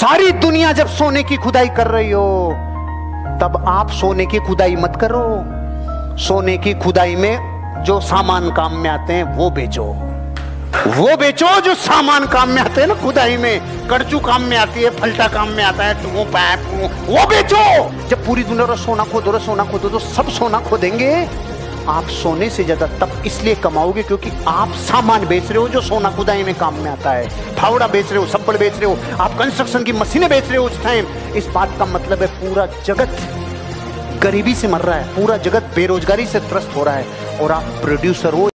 सारी दुनिया जब सोने की खुदाई कर रही हो, तब आप सोने की खुदाई मत करो। सोने की खुदाई में जो सामान काम में आते हैं वो बेचो, वो बेचो जो सामान काम में आते हैं ना। खुदाई में कड़चू काम में आती है, फलटा काम में आता है, टू पैप, वो बेचो। जब पूरी दुनिया सोना खोदो तो सब सोना खोदेंगे। आप सोने से ज्यादा तब इसलिए कमाओगे क्योंकि आप सामान बेच रहे हो जो सोना खुदाई में काम में आता है। फावड़ा बेच रहे हो, सब्बड़ बेच रहे हो, आप कंस्ट्रक्शन की मशीनें बेच रहे हो उस टाइम। इस बात का मतलब है पूरा जगत गरीबी से मर रहा है, पूरा जगत बेरोजगारी से त्रस्त हो रहा है, और आप प्रोड्यूसर हो।